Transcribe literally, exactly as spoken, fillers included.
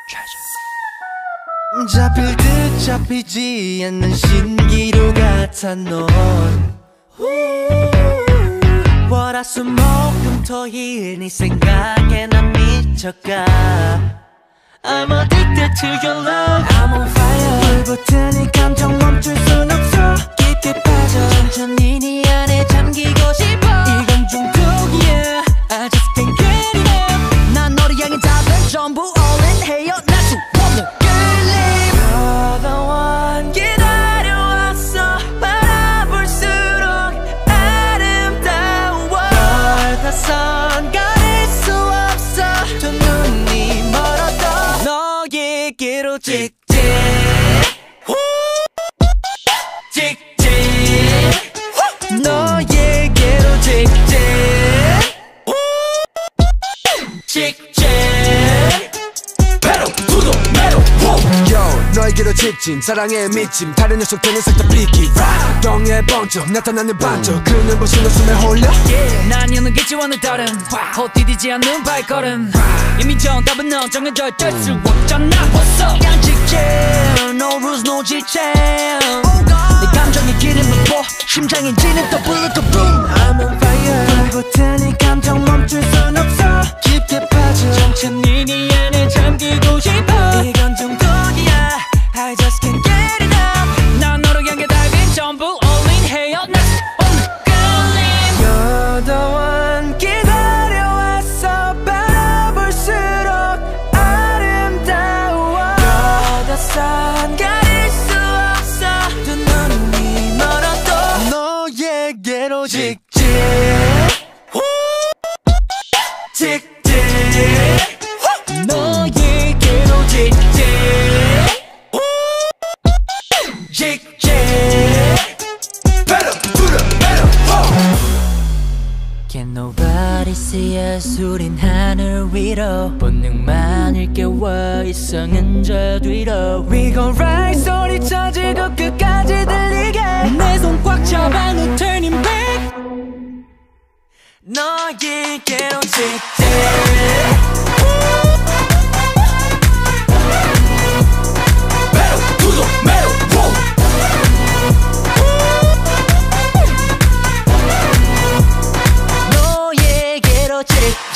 잡힐 듯 잡히지 않는 신기루 같아 넌 월화수목금토일 네 생각에 난 미쳐가 I'm addicted to your love I'm on fire 불붙은 이 감정 멈출 순 없어 깊게 빠져 천천히 네 안에 잠기고 싶어 이건 중독이야 I just can't get enough 난 너를 향해 답은 전부 all in 헤어날 수 없는 끌림 You're the one 기다려왔어 바라볼수록 아름다워 널 낯선 가릴 수 없어 두 눈이 멀어도 너에게로 직진 직진 너에게로 직진 직진 Pedal to the metal Yo 너에게로 직진 사랑에 미침 다른 녀석들은 싹 다 비기 병에 번쩍 나타나는 반쪽 그 눈부신 웃음에 홀려 yeah, 난 여는겠지 오늘 다른 헛디디지 않는 발걸음 이미 정답은 넌 정해져 있을 수 없잖아 What's up 그냥 직진 No rules no 지체 내 감정의 기름을 부어 심장에 지는 또 불러도 boom I'm on fire 불붙은 이 감정 멈출 순 없어 깊게 빠져 천천히 네 안에 잠기고 싶어 이건 중독이야 I just can't get enough 난 너를 향해 달린 전부 all in 헤어날 수 없는 끌림 You're the one 기다려왔어 바라볼수록 아름다워 You're the sun 가릴 수 없어 두 눈이 멀어도 너에게로 직진 직진 너에게로 직진 직진 Pedal to the metal Can nobody see us 우린 하늘 위로 본능만 일깨워 이성은 저 뒤로 We gon' ride 소리쳐 지고 끝까지 들리게 내 손 꽉 잡아 no turning back 너에게로 직진 Pedal to the metal 너에게로 직진